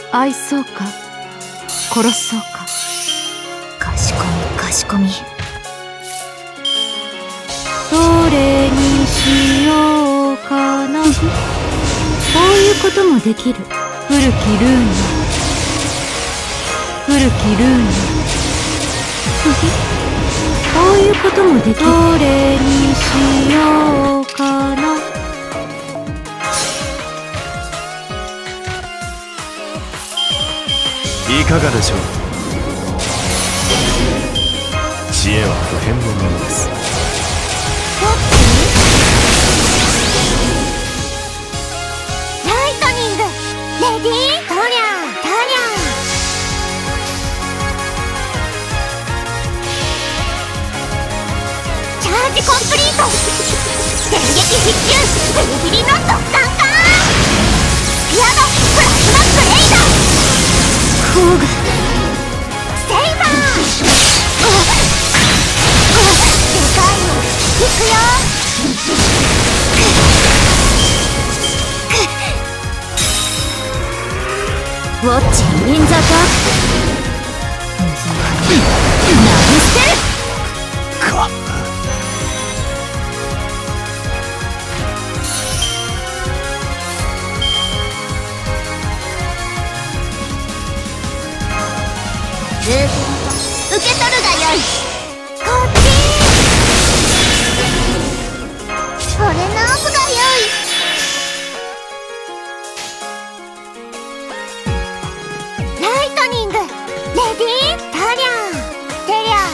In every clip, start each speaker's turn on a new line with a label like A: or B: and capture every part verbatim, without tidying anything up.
A: 愛そうか殺そうか。
B: かしこみかしこみ。
A: どれにしようかな。こういうこともできる。古きルーナ、古きルーナ。こういうこともできる。どれにしようかな。
C: いかがでしょう。知恵は不変のものです。
B: ライトニングレディートリャントリャン。チャージコンプリート。電撃必中ビリビリの速乾か。スピアドプラズマブレイド。コーグセイバー。でかいのいくよ。ウォッチインザダーク。投げ捨てる
C: か。
B: ループ受け取るがよい。こっちそれ直すがよい。ライトニングレディータリャンテリャ。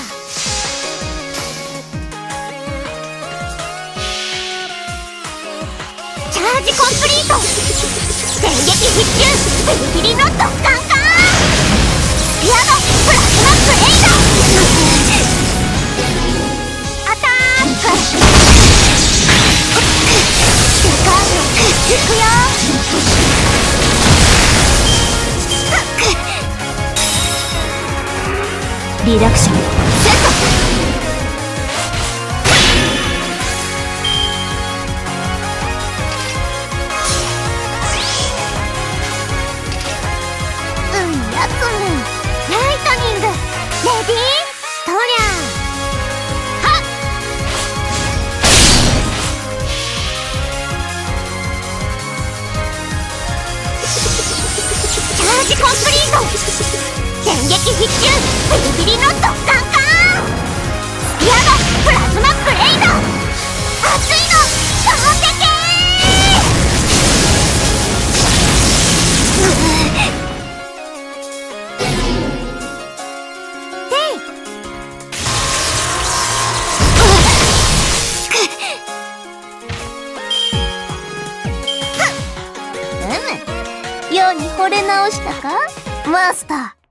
B: チャージコンプリート。電撃必中ビリビリの速乾か。スピアドプラズマブレイド。アタック。でかいのいくよ。リダクションセット。レディートリャンはっ。チャージコンプリート。電撃必中ビリビリの速乾か。スピアドプラズマブレイド。熱いの飛んでけー。ように惚れ直したかマスター。